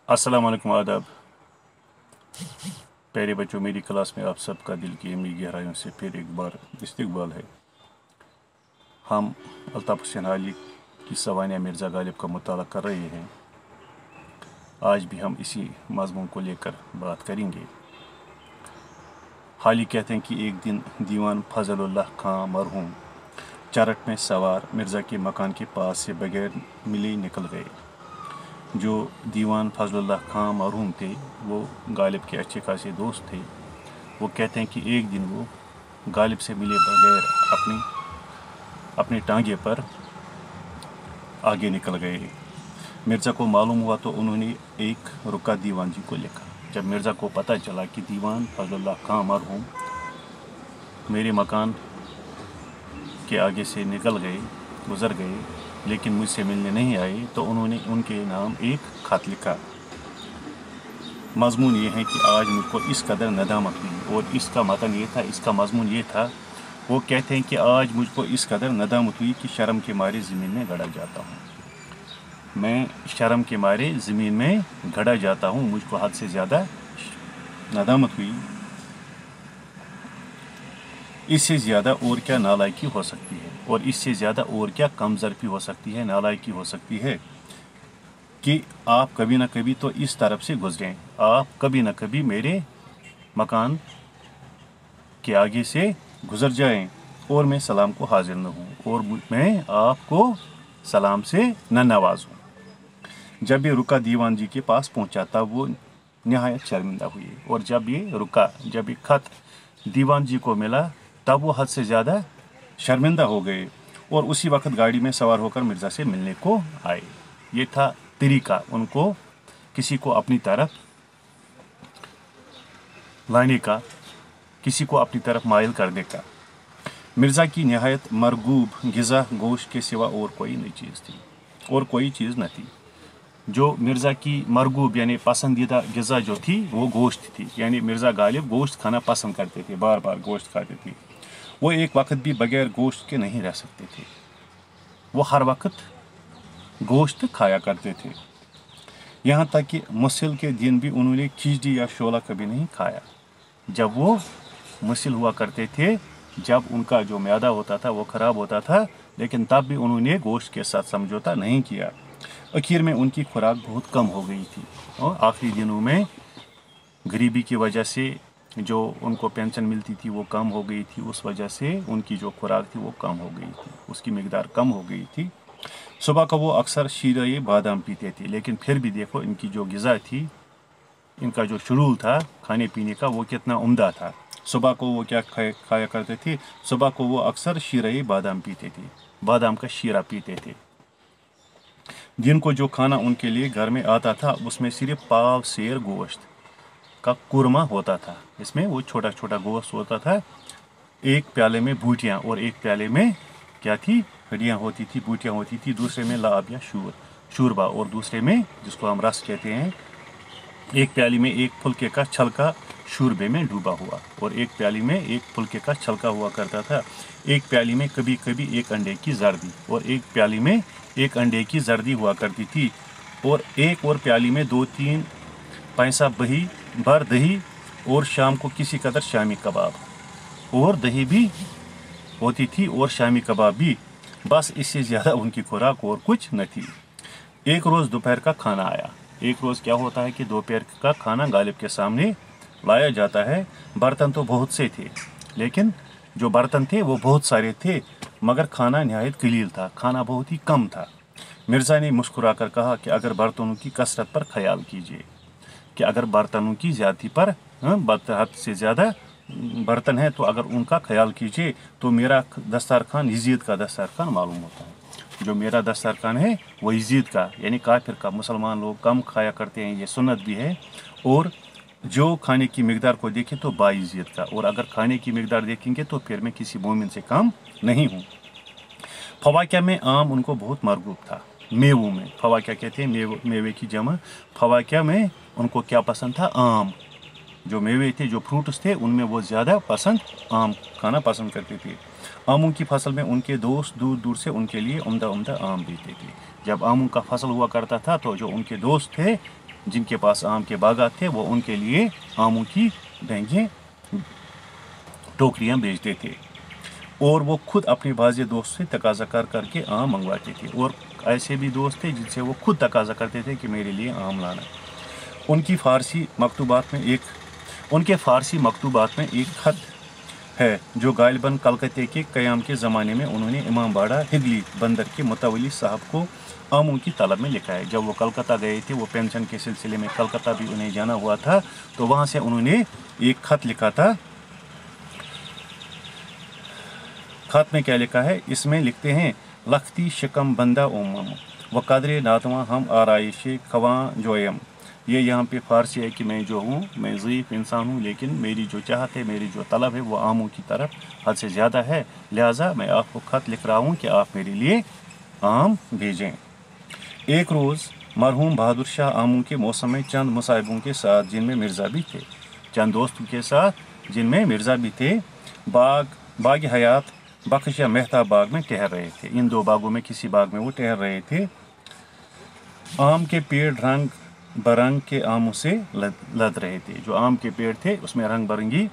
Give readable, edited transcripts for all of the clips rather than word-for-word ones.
अस्सलाम वालेकुम आदाब। प्यारे बच्चों, मेरी क्लास में आप सबका दिल की अमीर गहराइयों से फिर एक बार इस्तकबाल है। हम अल्ताफ़ हुसैन अली की सवानिया मिर्ज़ा गालिब का मुताला कर रहे हैं। आज भी हम इसी मज़मून को लेकर बात करेंगे। हाली कहते हैं कि एक दिन दीवान फजलुल्लाह खां मरहूम चरट में सवार मिर्ज़ा के मकान के पास से बगैर मिले निकल गए। जो दीवान फजलुल्लाह खां मरहूम थे वो गालिब के अच्छे खासे दोस्त थे। वो कहते हैं कि एक दिन वो गालिब से मिले बगैर अपनी टांगे पर आगे निकल गए। मिर्ज़ा को मालूम हुआ तो उन्होंने एक रुका दीवान जी को लिखा। जब मिर्ज़ा को पता चला कि दीवान फजलुल्लाह खां मरहूम मेरे मकान के आगे से निकल गए, गुज़र गए, लेकिन मुझसे मिलने नहीं आए, तो उन्होंने उनके नाम एक ख़त लिखा। मज़मून ये है कि आज मुझको इस कदर नदामत हुई, और इसका मतन ये था, इसका मज़मून ये था, वो कहते हैं कि आज मुझको इस कदर नदामत हुई कि शर्म के मारे ज़मीन में गड़ा जाता हूँ। मैं शर्म के मारे ज़मीन में गड़ा जाता हूँ, मुझको हद से ज़्यादा नदामत हुई। इससे ज़्यादा और क्या नालायकी हो सकती है, और इससे ज़्यादा और क्या कमज़रफ़ी हो सकती है, नालायकी हो सकती है कि आप कभी ना कभी तो इस तरफ से गुज़रें, आप कभी ना कभी मेरे मकान के आगे से गुज़र जाएं और मैं सलाम को हाजिर न हूँ, और मैं आपको सलाम से न नवाजूँ। जब ये रुका दीवान जी के पास पहुँचा तब वो नहायत शर्मिंदा हुए, और जब ये ख़त दीवान जी को मिला तब वो हद से ज़्यादा शर्मिंदा हो गए, और उसी वक्त गाड़ी में सवार होकर मिर्ज़ा से मिलने को आए। ये था तरीका उनको किसी को अपनी तरफ लाने का, किसी को अपनी तरफ माइल करने का। मिर्ज़ा की नहायत मरगूब ग़िज़ा गोश्त के सिवा और कोई नहीं चीज़ थी, और कोई चीज़ न थी। जो मिर्ज़ा की मरगूब यानी पसंदीदा ग़िज़ा जो थी वो गोश्त थी, यानी मिर्ज़ा गालिब गोश्त खाना पसंद करते थे, बार बार गोश्त खाते थे। वो एक वक्त भी बगैर गोश्त के नहीं रह सकते थे, वो हर वक्त गोश्त खाया करते थे। यहाँ तक कि मुसिल के दिन भी उन्होंने खिचड़ी या शोला कभी नहीं खाया। जब वो मुसिल हुआ करते थे, जब उनका जो मैदा होता था वो ख़राब होता था, लेकिन तब भी उन्होंने गोश्त के साथ समझौता नहीं किया। आखिर में उनकी खुराक बहुत कम हो गई थी, और आखिरी दिनों में गरीबी की वजह से जो उनको पेंशन मिलती थी वो कम हो गई थी, उस वजह से उनकी जो खुराक थी वो कम हो गई थी, उसकी मिकदार कम हो गई थी। सुबह का वो अक्सर शीरा बादाम पीते थे, लेकिन फिर भी देखो इनकी जो ग़िज़ा थी, इनका जो शेड्यूल था खाने पीने का, वो कितना उम्दा था। सुबह को वो क्या खाया करते थे? सुबह को वो अक्सर शीरा बादाम पीते थे, बादाम का शीरा पीते थे। दिन को जो खाना उनके लिए घर में आता था उसमें सिर्फ पाव सेर गोश्त का कुरमा होता था। इसमें वो छोटा छोटा गोश्त होता था। एक प्याले में बूटियाँ, और एक प्याले में क्या थी? हड्डियाँ होती थी, बूटियाँ होती थी। दूसरे में लाब या शूरबा, और दूसरे में जिसको हम रस कहते हैं। एक प्याली में एक फुलके का छलका शूरबे में डूबा हुआ, और एक प्याली में एक फुलके का छलका हुआ करता था। एक प्याली में कभी कभी एक अंडे की जर्दी, और एक प्याली में एक अंडे की जर्दी हुआ करती थी, और एक और प्याली में 2-3 पैसा भर दही, और शाम को किसी कदर शामी कबाब, और दही भी होती थी और शामी कबाब भी। बस इससे ज़्यादा उनकी खुराक और कुछ न थी। एक रोज़ दोपहर का खाना आया। एक रोज़ क्या होता है कि दोपहर का खाना गालिब के सामने लाया जाता है। बर्तन तो बहुत से थे, लेकिन जो बर्तन थे वो बहुत सारे थे, मगर खाना नहायत कलील था, खाना बहुत ही कम था। मिर्ज़ा ने मुस्कुराकर कहा कि अगर बर्तनों की कसरत पर ख्याल कीजिए, कि अगर बर्तनों की ज़्यादती पर हद से ज़्यादा बर्तन है तो अगर उनका ख्याल कीजिए तो मेरा दस्तरखान यजीद का दस्तरखान मालूम होता है। जो मेरा दस्तरखान है वो यजीद का, यानी काफिर का। मुसलमान लोग कम खाया करते हैं, ये सुन्नत भी है। और जो खाने की मिकदार को देखें तो बायजीद का, और अगर खाने की मिकदार देखेंगे तो फिर मैं किसी मोमिन से कम नहीं हूँ। फवाक्या में आम उनको बहुत मरगूब था। मेवों में, फवाक्या कहते हैं मेवे की जमा। फवाक्या में उनको क्या पसंद था? आम। जो मेवे थे, जो फ्रूट्स थे, उनमें वो ज़्यादा पसंद आम खाना पसंद करते थे। आमों की फसल में उनके दोस्त दूर दूर से उनके लिए उम्दा उम्दा आम देते थे। जब आमों का फसल हुआ करता था तो जो उनके दोस्त थे जिनके पास आम के बागात थे वो उनके लिए आमों की महंगी टोकरियां बेचते थे और वो खुद अपने बाज़े दोस्त से तकाजा कर करके आम मंगवाते थे। और ऐसे भी दोस्त थे जिनसे वो खुद तकाजा करते थे कि मेरे लिए आम लाना। उनके फ़ारसी मकतूबात में एक खत है जो गालिबन कलकत्ते के क़याम के ज़माने में उन्होंने इमाम बाड़ा हिगली बंदर के मुतवली साहब को आमों की तलब में लिखा है। जब वो कलकत्ता गए थे, वो पेंशन के सिलसिले में कलकत्ता भी उन्हें जाना हुआ था, तो वहाँ से उन्होंने एक खत लिखा था। खत में क्या लिखा है? इसमें लिखते हैं, लख्ती शिकम बंदा उमम व कदरे नातवा हम आराइश खवां जोयम। ये यहाँ पे फ़ारसी है कि मैं जो हूँ, मैं ज़ईफ़ इंसान हूँ, लेकिन मेरी जो चाहत है, मेरी जो तलब है वो आमों की तरफ हद से ज़्यादा है। लिहाजा मैं आपको ख़त लिख रहा हूँ कि आप मेरे लिए आम भेजें। एक रोज़ मरहूम बहादुर शाह आमों के मौसम में चंद मुसाहिबों के साथ, जिनमें मिर्ज़ा भी थे, चंद दोस्तों के साथ जिनमें मिर्ज़ा भी थे, बाग हयात बख्श या मेहताब बाग में ठहर रहे थे। इन दो बागों में किसी बाग में वो ठहर रहे थे। आम के पेड़ रंग बरंग के आमों से लद रहे थे। जो आम के पेड़ थे उसमें रंग बिरंगे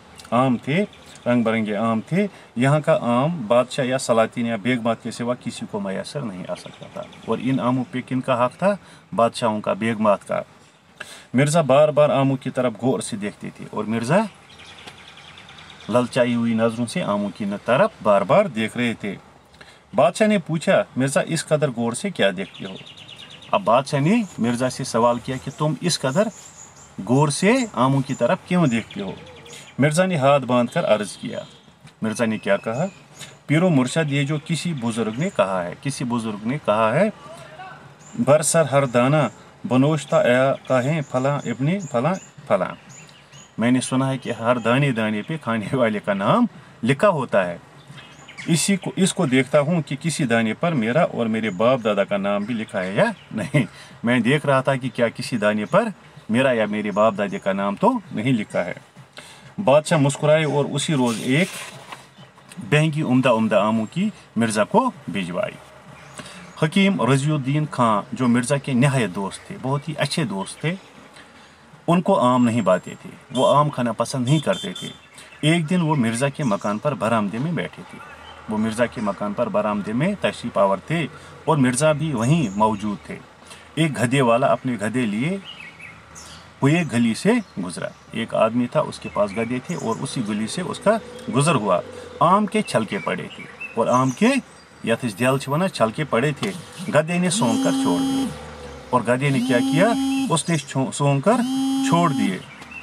आम थे। यहाँ का आम बादशाह या सलातीन या बेगमात के सिवा किसी को मैसर नहीं आ सकता था। और इन आमों पे किन का हक था? बादशाहों का, बेगमात का। मिर्ज़ा बार बार आमों की तरफ गौर से देखते थे और मिर्ज़ा ललचाई हुई नजरों से आमों की तरफ बार बार देख रहे थे। बादशाह ने पूछा, मिर्ज़ा इस कदर गौर से क्या देखते हो? अब बादशाह ने मिर्ज़ा से सवाल किया कि तुम इस कदर गौर से आमों की तरफ क्यों देखते हो? मिर्ज़ा ने हाथ बांधकर अर्ज किया। मिर्ज़ा ने क्या कहा? पीरो मुर्शद, ये जो किसी बुजुर्ग ने कहा है, बरसर हर दाना बनोश्ता कहें फला इब्ने फला फला। मैंने सुना है कि हर दाने दाने पे खाने वाले का नाम लिखा होता है। इसको देखता हूँ कि किसी दाने पर मेरा और मेरे बाप दादा का नाम भी लिखा है या नहीं। मैं देख रहा था कि क्या किसी दाने पर मेरा या मेरे बाप दादे का नाम तो नहीं लिखा है। बादशाह मुस्कुराए और उसी रोज़ एक महंगी उम्दा आमों की मिर्ज़ा को भिजवाई। हकीम रज़ियुद्दीन खां, जो मिर्ज़ा के नहायत दोस्त थे, बहुत ही अच्छे दोस्त थे, उनको आम नहीं बाते थे। वो आम खाना पसंद नहीं करते थे। एक दिन वो मिर्ज़ा के मकान पर बरामदे में बैठे थे। वो मिर्ज़ा के मकान पर बरामदे में तशरीफ़ आवर थे और मिर्ज़ा भी वहीं मौजूद थे। एक गधे वाला अपने गधे लिए हुए गली से गुजरा। एक आदमी था, उसके पास गधे थे और उसी गली से उसका गुजर हुआ। आम के छलके पड़े थे और आम के यथस दिल वना छलके पड़े थे। गधे ने सूंघ कर छोड़ दिए। और गधे ने क्या किया? उसने सूंघ कर छोड़ दिए।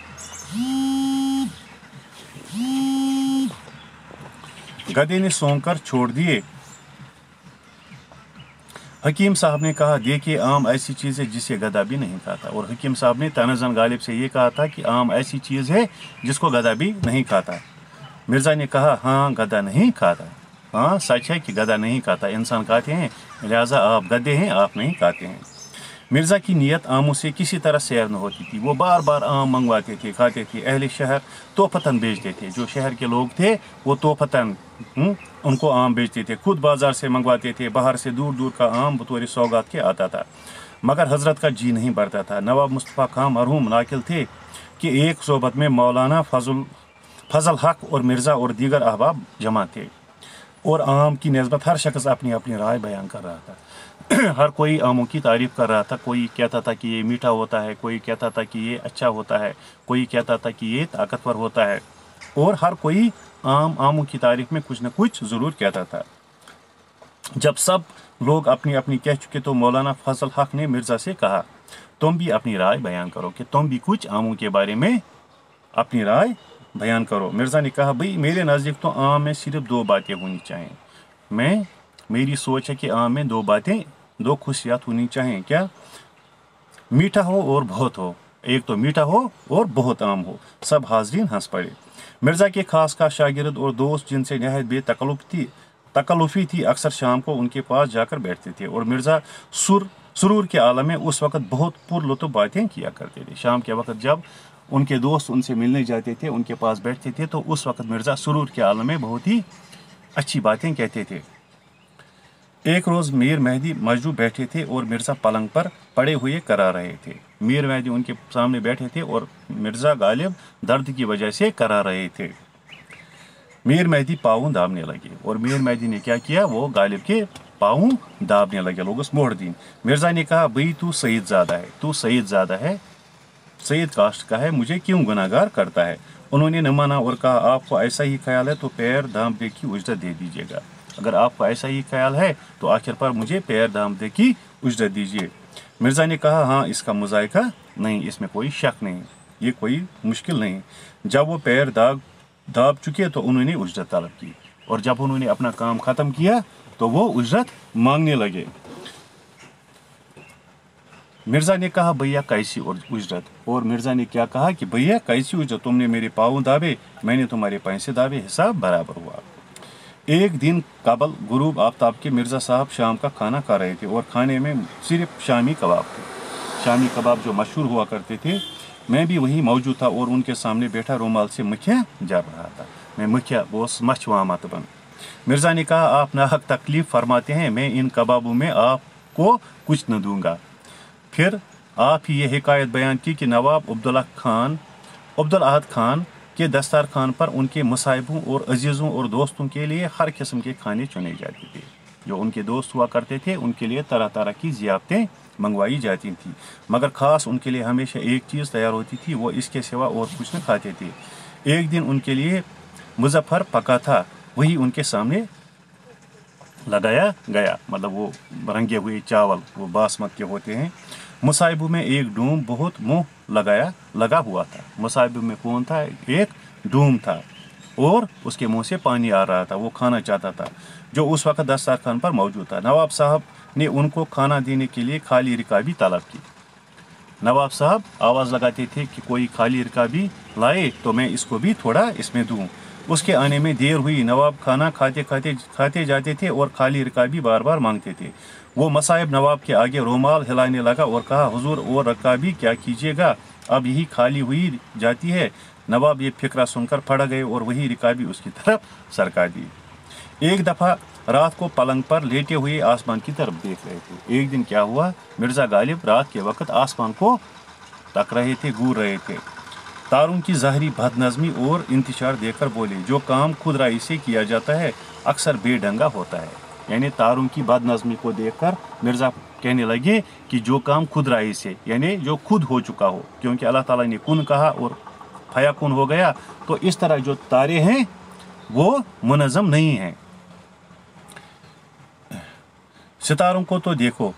गधे ने सूंघ कर छोड़ दिए। हकीम साहब ने कहा, देखिए आम ऐसी चीज़ है जिसे गधा भी नहीं खाता। और हकीम साहब ने तनज़न गालिब से ये कहा था कि आम ऐसी चीज़ है जिसको गधा भी नहीं खाता। मिर्ज़ा ने कहा, हाँ गधा नहीं खाता। हाँ सच है कि गधा नहीं खाता, इंसान खाते हैं, लिहाजा आप गधे हैं, आप नहीं खाते हैं। मिर्ज़ा की नीयत आमों से किसी तरह सैर न होती थी। वो बार बार आम मंगवाते थे, खाते थे। अहले शहर तोहफ़तन बेचते थे। जो शहर के लोग थे वो तोहफ़तन उनको आम बेचते थे। खुद बाजार से मंगवाते थे। बाहर से दूर दूर का आम बतौर सौगात के आता था। मगर हजरत का जी नहीं भरता था। नवाब मुस्तफ़ा खां मरहूम नाकिल थे कि एक सोबत में मौलाना फजल हक और मिर्ज़ा और दीगर अहबाब जमा थे और आम की निस्बत हर शख्स अपनी अपनी राय बयान कर रहा था। हर कोई आमों की तारीफ़ कर रहा था। कोई कहता था कि ये मीठा होता है, कोई कहता था कि ये अच्छा होता है, कोई कहता था कि ये ताकतवर होता है, और हर कोई आमों की तारीफ़ में कुछ न कुछ ज़रूर कहता था। जब सब लोग अपनी अपनी कह चुके तो मौलाना फजल हक ने मिर्ज़ा से कहा, तुम भी अपनी राय बयान करो, कि तुम भी कुछ आमों के बारे में अपनी राय बयान करो। मिर्ज़ा ने कहा, भाई मेरे नज़दीक तो आम में सिर्फ दो बातें होनी चाहिए। मेरी सोच है कि आम में दो खुशियात होनी चाहिए। क्या? मीठा हो और बहुत हो। एक तो मीठा हो और बहुत आम हो। सब हाजरीन हंस पड़े। मिर्ज़ा के खास का शागिर्द और दोस्त जिनसे नहायत बेतकल्लुफ़ी थी अक्सर शाम को उनके पास जाकर बैठते थे और मिर्ज़ा सुरूर के आलम में उस वक़्त बहुत पुरलुत्फ़ बातें किया करते थे। शाम के वक़्त जब उनके दोस्त उनसे मिलने जाते थे, उनके पास बैठते थे, तो उस वक़्त मिर्ज़ा सुरूर के आलम में बहुत ही अच्छी बातें कहते थे। एक रोज़ मीर मेहदी मजनू बैठे थे और मिर्ज़ा पलंग पर पड़े हुए करा रहे थे। मीर मेहदी उनके सामने बैठे थे और मिर्ज़ा गालिब दर्द की वजह से करा रहे थे। मीर मेहदी पाँव दाबने लगे और मीर मेहदी ने क्या किया, वो गालिब के पाँव दाबने लगे, लोगोस मोड़ दी। मिर्ज़ा ने कहा, भाई तू सईद ज़्यादा है, तू सईद ज़्यादा है, सईद कास्ट का है, मुझे क्यों गुनाहगार करता है। उन्होंने न माना और कहा, आपको ऐसा ही ख्याल है तो पैर दामदे की उजरत दे दीजिएगा। अगर आपको ऐसा ही ख्याल है तो आखिर पर मुझे पैर दामदे की उजरत दीजिए। मिर्ज़ा ने कहा, हाँ, इसका मुज़ायका नहीं, इसमें कोई शक नहीं, ये कोई मुश्किल नहीं। जब वो पैर दाब चुके तो उन्होंने उजरत तलब की और जब उन्होंने अपना काम ख़त्म किया तो वो उजरत मांगने लगे। मिर्ज़ा ने कहा, भैया कैसी उजरत? और मिर्ज़ा ने क्या कहा कि भैया कैसी उजरत, तुमने मेरे पाँव दाबे, मैंने तुम्हारे पैसे दाबे, हिसाब बराबर हुआ। एक दिन कबल गुरूब आफ्ताब के मिर्ज़ा साहब शाम का खाना खा रहे थे और खाने में सिर्फ शामी कबाब थे। शामी कबाब जो मशहूर हुआ करते थे। मैं भी वहीं मौजूद था और उनके सामने बैठा रुमाल से मक्खियाँ जर रहा था। मैं मक्खियाँ बोस मछवा मतबन। मिर्ज़ा ने कहा, आप नाहक तकलीफ़ फरमाते हैं, मैं इन कबाबों में आपको कुछ न दूंगा। फिर आप ही ये हिकायत बयान की कि नवाब अब्दुल अहद खान के दस्तरखान पर उनके मुसाहिबों और अजीज़ों और दोस्तों के लिए हर किस्म के खाने चुने जाते थे। जो उनके दोस्त हुआ करते थे उनके लिए तरह तरह की ज़ियाफ़तें मंगवाई जाती थी, मगर ख़ास उनके लिए हमेशा एक चीज़ तैयार होती थी, वो इसके सिवा और कुछ न खाते थे। एक दिन उनके लिए मुज़फ़्फ़र पका था, वही उनके सामने लगाया गया, मतलब वो रंगे हुए चावल, वो बासमत के होते हैं। मुसाहिबों में एक डूम बहुत मुँह लगा हुआ था। मुसाहिबों में कौन था? एक डूम था और उसके मुंह से पानी आ रहा था, वो खाना चाहता था, जो उस वक्त दस्तरखान पर मौजूद था। नवाब साहब ने उनको खाना देने के लिए खाली रिकाबी तलब की। नवाब साहब आवाज़ लगाते थे कि कोई खाली रिकाबी लाए तो मैं इसको भी थोड़ा इसमें दूं। उसके आने में देर हुई। नवाब खाना खाते जाते थे और खाली रिकाबी बार बार मांगते थे। वो मसाहिब नवाब के आगे रुमाल हिलाने लगा और कहा, हुजूर और रिकाबी क्या कीजिएगा, अब यही खाली हुई जाती है। नवाब ये फिक्रा सुनकर पड़ गए और वही रिकाबी उसकी तरफ सरका दी। एक दफ़ा रात को पलंग पर लेटे हुए आसमान की तरफ देख रहे थे। एक दिन क्या हुआ, मिर्ज़ा गालिब रात के वक्त आसमान को तक रहे थे, घूर रहे थे। तारों की ज़ाहरी बदनज़मी और इंतशार देखकर बोले, जो काम खुदराई से किया जाता है अक्सर बेढंगा होता है। यानी तारों की बदनज़मी को देखकर मिर्ज़ा कहने लगे कि जो काम खुदराई से, यानी जो खुद हो चुका हो, क्योंकि अल्लाह ताला ने कुन कहा और फयाकुन हो गया, तो इस तरह जो तारे हैं वो मुनज़्ज़म नहीं हैं। सितारों को तो देखो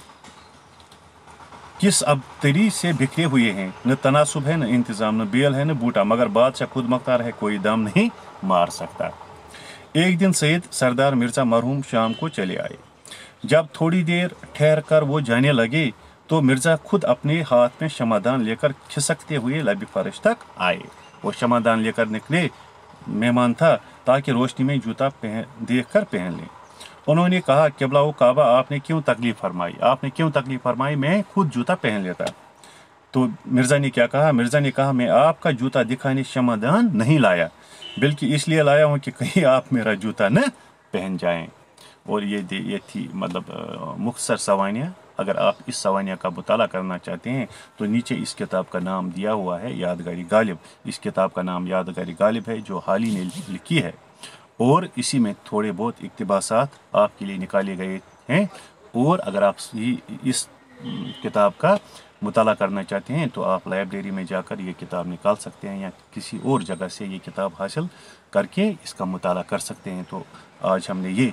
किस अबतरी से बिखरे हुए हैं, न तनासुब है, न इंतज़ाम, न बेल है, न बूटा, मगर बादशाह खुद मख्तार है, कोई दम नहीं मार सकता। एक दिन सैयद सरदार मिर्ज़ा मरहूम शाम को चले आए। जब थोड़ी देर ठहर कर वो जाने लगे तो मिर्ज़ा खुद अपने हाथ में शमादान लेकर खिसकते हुए लबी फर्श तक आए। वो शमादान लेकर निकले मेहमान था ताकि रोशनी में जूता देख कर पहन लें। उन्होंने कहा, क़िबला व काबा, आपने क्यों तकलीफ़ फरमाई, मैं खुद जूता पहन लेता। तो मिर्ज़ा ने क्या कहा? मिर्ज़ा ने कहा, मैं आपका जूता दिखाने शमादान नहीं लाया, बल्कि इसलिए लाया हूँ कि कहीं आप मेरा जूता न पहन जाएं। और ये थी मतलब मुख्तसर सवानियाँ। अगर आप इस सवानिया का मुताला करना चाहते हैं तो नीचे इस किताब का नाम दिया हुआ है, यादगारी गालिब। इस किताब का नाम यादगारी गालिब है, जो हाल ही ने लिखी है, और इसी में थोड़े बहुत इक़्तिबासात आपके लिए निकाले गए हैं। और अगर आप इस किताब का मुताला करना चाहते हैं तो आप लाइब्रेरी में जाकर ये किताब निकाल सकते हैं या किसी और जगह से ये किताब हासिल करके इसका मुताला कर सकते हैं। तो आज हमने ये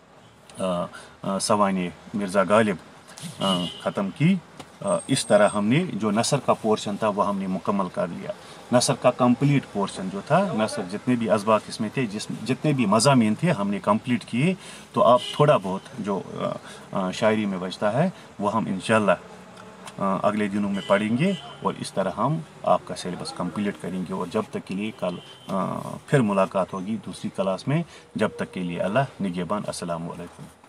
सवाने मिर्ज़ा गालिब ख़त्म की। इस तरह हमने जो नसर का पोर्शन था वह हमने मुकम्मल कर लिया। नसर का कंप्लीट पोर्शन जो था, नसर जितने भी अज़बाक इसमें थे, जितने भी मज़ामीन थे, हमने कंप्लीट किए। तो आप थोड़ा बहुत जो शायरी में बचता है वो हम इंशाअल्लाह अगले दिनों में पढ़ेंगे और इस तरह हम आपका सिलेबस कंप्लीट करेंगे। और जब तक के लिए कल फिर मुलाकात होगी दूसरी क्लास में। जब तक के लिए अल्लाह निगहबान। अस्सलामु अलैकुम।